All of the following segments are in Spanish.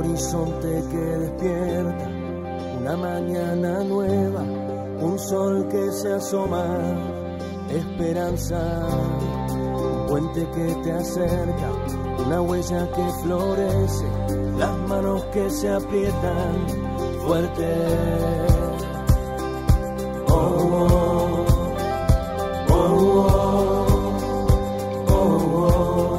horizonte que despierta, una mañana nueva, un sol que se asoma, esperanza, un puente que te acerca, una huella que florece, las manos que se aprietan fuerte. Oh, oh, oh, oh, oh, oh.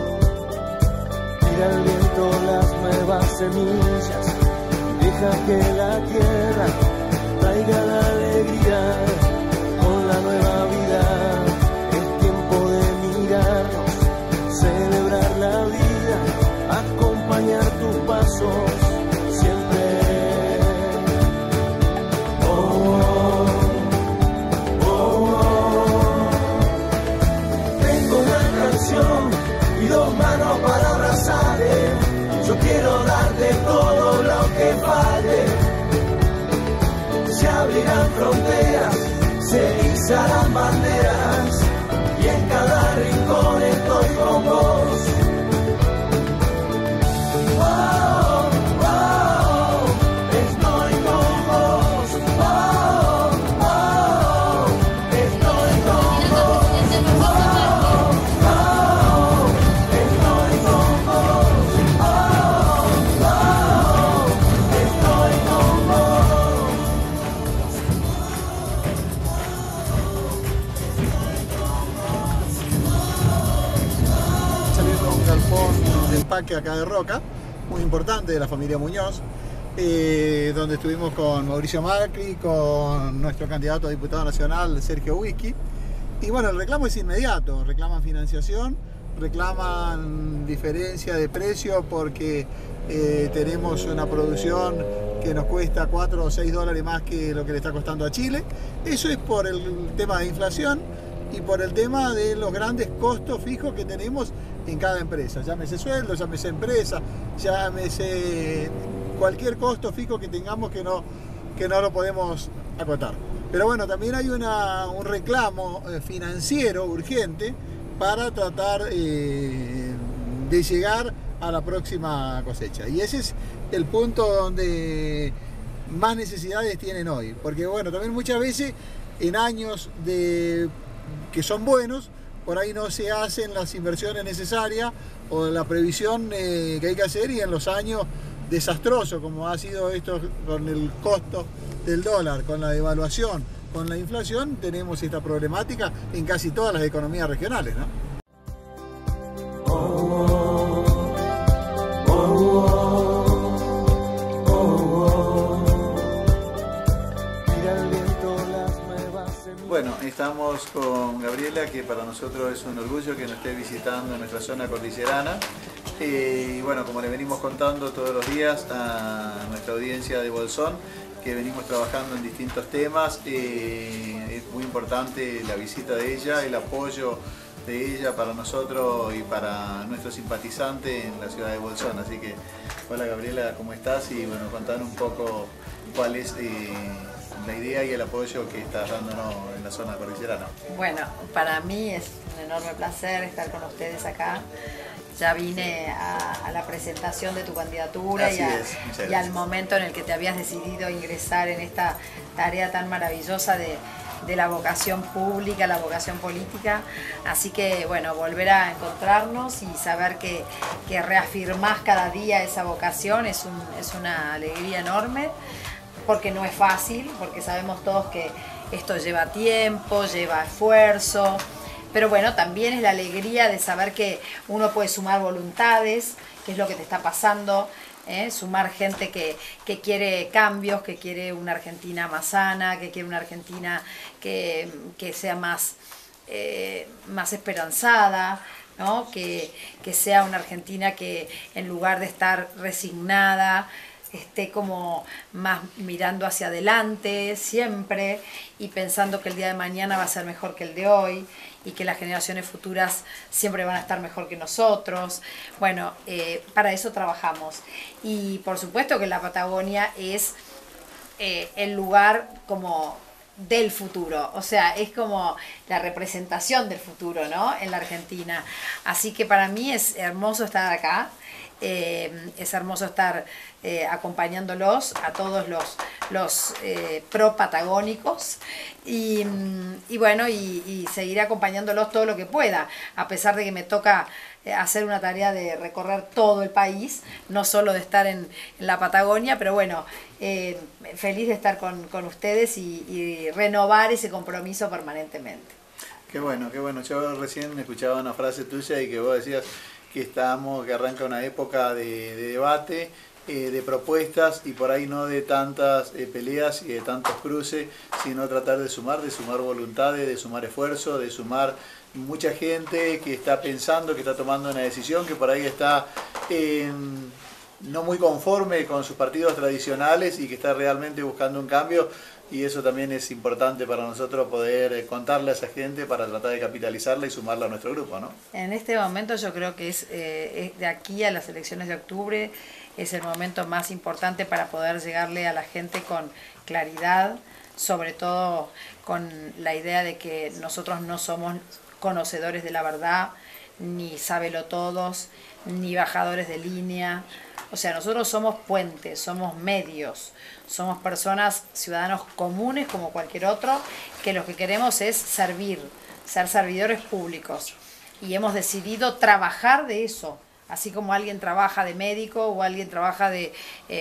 Tira el viento las nuevas semillas, deja que la tierra traiga la alegría con la nueva vida. Es tiempo de mirarnos, celebrar la vida, acompañar tus pasos siempre. Oh, oh, oh, oh. Tengo una canción y dos manos para abrazar. Yo quiero darte todo lo que falte. Se abrirán fronteras, se izarán banderas, y en cada rincón estoy con vos. Oh, oh, estoy con vos. Oh, oh, estoy con vos. Oh, oh, estoy con vos. Oh, oh, estoy con vos. Saliendo un galpón de empaque acá de Roca, muy importante, de la familia Muñoz, donde estuvimos con Mauricio Macri, con nuestro candidato a diputado nacional, Sergio Whisky. Y bueno, el reclamo es inmediato, reclaman financiación, reclaman diferencia de precio porque tenemos una producción que nos cuesta 4 o 6 dólares más que lo que le está costando a Chile. Eso es por el tema de inflación y por el tema de los grandes costos fijos que tenemos en cada empresa, llámese sueldo, llámese empresa, llámese cualquier costo fijo que tengamos que no lo podemos acotar. Pero bueno, también hay un reclamo financiero urgente para tratar de llegar a la próxima cosecha. Y ese es el punto donde más necesidades tienen hoy. Porque bueno, también muchas veces en años que son buenos, por ahí no se hacen las inversiones necesarias o la previsión que hay que hacer, y en los años desastrosos como ha sido esto con el costo del dólar, con la devaluación, con la inflación, tenemos esta problemática en casi todas las economías regionales, ¿no? Bueno, estamos con Gabriela, que para nosotros es un orgullo que nos esté visitando en nuestra zona cordillerana. Y bueno, como le venimos contando todos los días a nuestra audiencia de Bolsón, que venimos trabajando en distintos temas, es muy importante la visita de ella, el apoyo de ella para nosotros y para nuestros simpatizantes en la ciudad de Bolsón. Así que, hola Gabriela, ¿cómo estás? Y bueno, contanos un poco cuál es la idea y el apoyo que estás dándonos en la zona cordillerana. Bueno, para mí es un enorme placer estar con ustedes acá. Ya vine a la presentación de tu candidatura y al momento en el que te habías decidido ingresar en esta tarea tan maravillosa de la vocación pública, la vocación política. Así que bueno, volver a encontrarnos y saber que reafirmás cada día esa vocación es una alegría enorme, porque no es fácil, porque sabemos todos que esto lleva tiempo, lleva esfuerzo. Pero bueno, también es la alegría de saber que uno puede sumar voluntades, que es lo que te está pasando, sumar gente que quiere cambios, que quiere una Argentina más sana, que quiere una Argentina que sea más esperanzada, ¿no? Que sea una Argentina que en lugar de estar resignada, esté como más mirando hacia adelante siempre y pensando que el día de mañana va a ser mejor que el de hoy y que las generaciones futuras siempre van a estar mejor que nosotros. Bueno, para eso trabajamos. Y por supuesto que la Patagonia es el lugar como del futuro, o sea, es como la representación del futuro, ¿no? En la Argentina. Así que para mí es hermoso estar acá. Es hermoso estar acompañándolos a todos los pro patagónicos y bueno, y seguiré acompañándolos todo lo que pueda, a pesar de que me toca hacer una tarea de recorrer todo el país, no solo de estar en la Patagonia, pero bueno, feliz de estar con ustedes y renovar ese compromiso permanentemente. Qué bueno, qué bueno. Yo recién escuchaba una frase tuya y que vos decías que arranca una época de debate, de propuestas y por ahí no de tantas peleas y de tantos cruces, sino tratar de sumar voluntades, de sumar esfuerzo, de sumar mucha gente que está pensando, que está tomando una decisión, que por ahí está no muy conforme con sus partidos tradicionales y que está realmente buscando un cambio. Y eso también es importante para nosotros poder contarle a esa gente para tratar de capitalizarla y sumarla a nuestro grupo, ¿no? En este momento yo creo que es de aquí a las elecciones de octubre es el momento más importante para poder llegarle a la gente con claridad, sobre todo con la idea de que nosotros no somos conocedores de la verdad, ni sábelotodos, ni bajadores de línea. O sea, nosotros somos puentes, somos medios, somos personas, ciudadanos comunes como cualquier otro, que lo que queremos es servir, ser servidores públicos. Y hemos decidido trabajar de eso, así como alguien trabaja de médico, o alguien trabaja de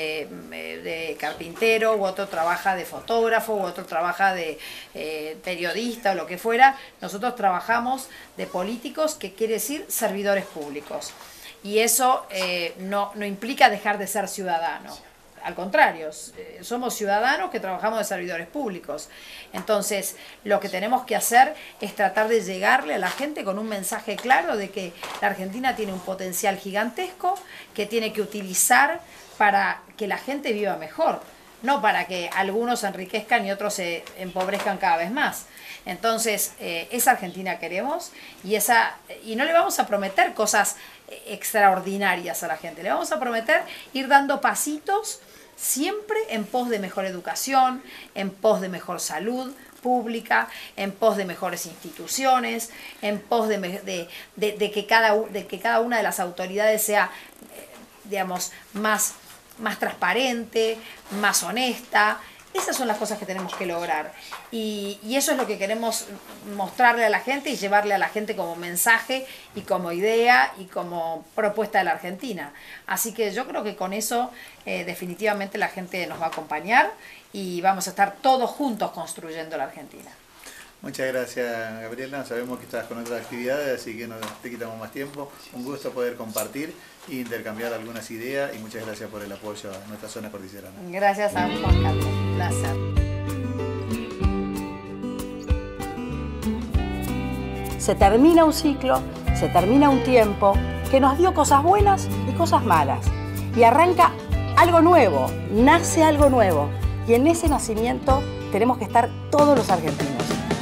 carpintero, u otro trabaja de fotógrafo, u otro trabaja de periodista o lo que fuera. Nosotros trabajamos de políticos, que quiere decir servidores públicos. Y eso no implica dejar de ser ciudadano. Al contrario, somos ciudadanos que trabajamos de servidores públicos. Entonces, lo que tenemos que hacer es tratar de llegarle a la gente con un mensaje claro de que la Argentina tiene un potencial gigantesco que tiene que utilizar para que la gente viva mejor, no para que algunos se enriquezcan y otros se empobrezcan cada vez más. Entonces, esa Argentina queremos y no le vamos a prometer cosas extraordinarias a la gente. Le vamos a prometer ir dando pasitos siempre en pos de mejor educación, en pos de mejor salud pública, en pos de mejores instituciones, en pos de que cada una de las autoridades sea, digamos, más transparente, más honesta. Esas son las cosas que tenemos que lograr y eso es lo que queremos mostrarle a la gente y llevarle a la gente como mensaje y como idea y como propuesta de la Argentina. Así que yo creo que con eso definitivamente la gente nos va a acompañar y vamos a estar todos juntos construyendo la Argentina. Muchas gracias, Gabriela. Sabemos que estás con otras actividades, así que no te quitamos más tiempo. Un gusto poder compartir e intercambiar algunas ideas y muchas gracias por el apoyo a nuestra zona cordillerana. Gracias a Juan Carlos. Un placer. Se termina un ciclo, se termina un tiempo que nos dio cosas buenas y cosas malas. Y arranca algo nuevo, nace algo nuevo. Y en ese nacimiento tenemos que estar todos los argentinos.